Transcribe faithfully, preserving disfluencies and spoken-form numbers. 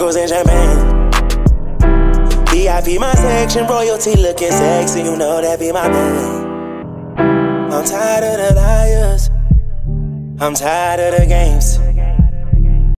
circles and champagne. V I P my section, royalty looking sexy, you know that be my thing. I'm tired of the liars, I'm tired of the games.